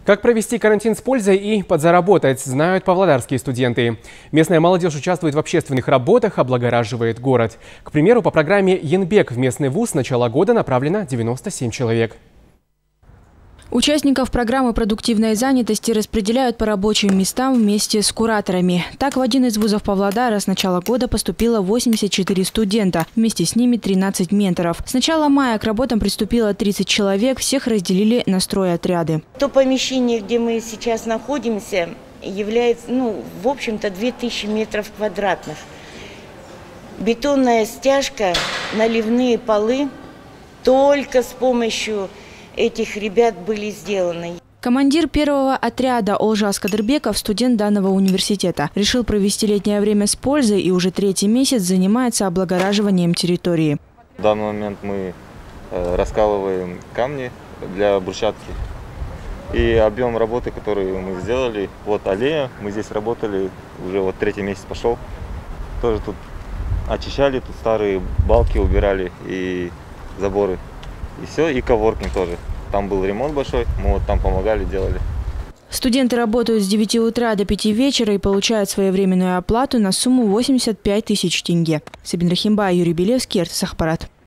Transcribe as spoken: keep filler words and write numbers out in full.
Как провести карантин с пользой и подзаработать, знают павлодарские студенты. Местная молодежь участвует в общественных работах, облагораживает город. К примеру, по программе «Янбек» в местный вуз с начала года направлено девяносто семь человек. Участников программы продуктивной занятости распределяют по рабочим местам вместе с кураторами. Так, в один из вузов Павлодара с начала года поступило восемьдесят четыре студента. Вместе с ними тринадцать менторов. С начала мая к работам приступило тридцать человек. Всех разделили на стройотряды. То помещение, где мы сейчас находимся, является, ну, в общем-то, две тысячи метров квадратных. Бетонная стяжка, наливные полы только с помощью этих ребят были сделаны. Командир первого отряда Олжас Кадырбеков, студент данного университета, решил провести летнее время с пользой и уже третий месяц занимается облагораживанием территории. В данный момент мы раскалываем камни для брусчатки. И объем работы, который мы сделали, вот аллея, мы здесь работали, уже вот третий месяц пошел. Тоже тут очищали, тут старые балки убирали и заборы. И все, и коворкинг тоже. Там был ремонт большой, мы вот там помогали, делали. Студенты работают с девяти утра до пяти вечера и получают своевременную оплату на сумму восемьдесят пять тысяч тенге. Сабин Рахимба, Юрий Белевский, эр тэ эс Ахпарат.